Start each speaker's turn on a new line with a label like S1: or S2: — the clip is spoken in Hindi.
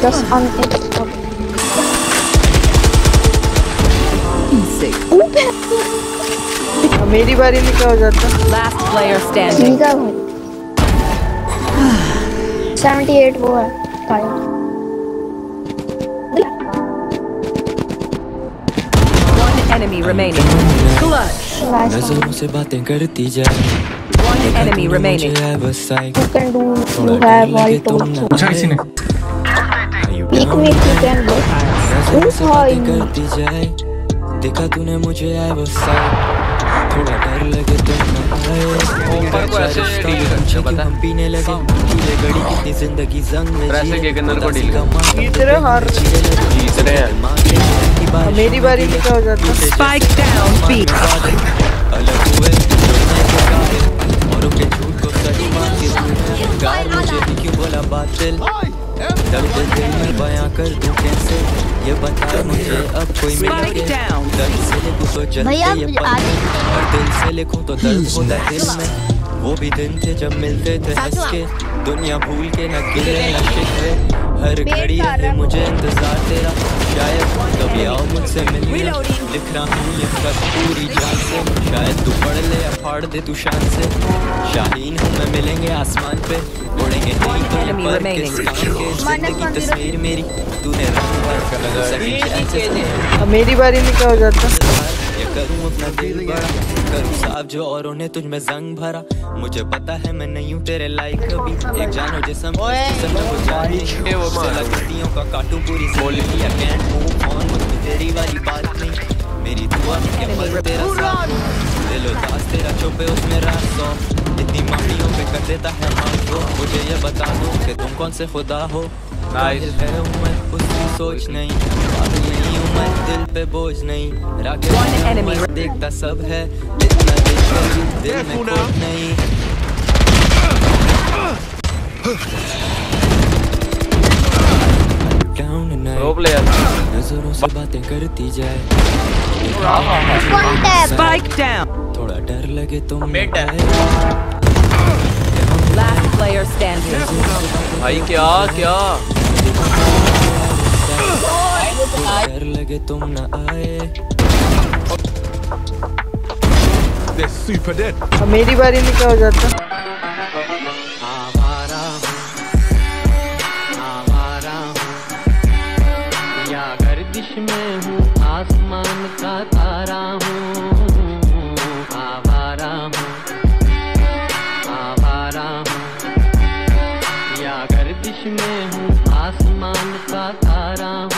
S1: 10 on it.
S2: मेरी बारी में क्या हो जाता?
S3: Last player standing.
S1: 78 वो है
S3: One enemy remaining. Clutch.
S4: नजरों से बातें करती जाए.
S3: One enemy remaining.
S1: You can do. You have all tools.
S5: पूछा किसी ने?
S1: Peek me if you can go.
S4: नजरों से बातें करती जाए. देखा तूने मुझे है वो साइड. थोड़ा डर लगे तो
S6: ऊपर को ऐसे डील करते हैं, पता है?
S4: पीने लगे कीले गड़ी कितनी जिंदगी जंग में
S6: ऐसे के अंदर को डील
S2: जीत रहे हार
S6: जीत रहे हैं.
S2: मेरी बारी में क्या हो जाता?
S3: Spike down B.
S4: अलग हुए औरों के झूठ को सच मान के गाल मुझे भी क्यों बोला बातिल. दर्द दिल में बयां कर दूं कैसे ये बता मुझे अब कोई मिल के. दर्द से लिखूं तो जलते ये पल और दिल से लिखूं तो दर्द होता दिल में. वो भी दिन थे जब मिलते थे हंस के. दुनिया भूल के न गिरे न शिकवे. हर घड़ी रहे मुझे इंतजार तेरा. शायद कभी आओ मुझसे मिलने. लिख रहा हूँ ये खत पूरी जान से. शायद तू पढ़ ले या फाड़ दे तू शान से. शाहीन हूँ मैं मिलेंगे आसमान पे. उड़ेंगे नहीं तो ये पर किस काम के. जिंदगी तस्वीर मेरी तूने रंग भर लगा सके ऐसे.
S2: मेरी बारी में क्या हो जाता?
S4: ये करूँ अपना दिल बड़ा करूँ साफ जो औरों ने तुझ में जंग भरा. मुझे पता है मैं नहीं हूँ तेरे लायक कभी. एक जानो जिसम वो गलतियों का काटूं पूरी बोली या कैंट मूव ऑन. मुझे तेरी वाली बात नहीं मेरी दुआ के पर तेरा साथ. दिलो दास तेरा छुपे उसमें राज सौ. इतनी माफियों पे कर देता है मान को. मुझे ये बता दो कि तुम कौन से खुदा हो. मैं उसकी सोच नहीं पागल नहीं हूँ मैं दिल पे बोझ नहीं. राकेश देखता सब है इतना दिल में खोट नहीं. नजरों से बातें करती जाए.
S3: Spike down.
S4: थोड़ा डर लगे तो
S3: Last player standing.
S6: भाई क्या क्या
S4: डर लगे तुम न आए.
S2: मेरी बारी में क्या हो जाता?
S4: या गर्दिश में हूँ आसमान का तारा हूँ. आवारा हूँ आवारा हूँ. या गर्दिश में हूँ आसमान का तारा हूँ.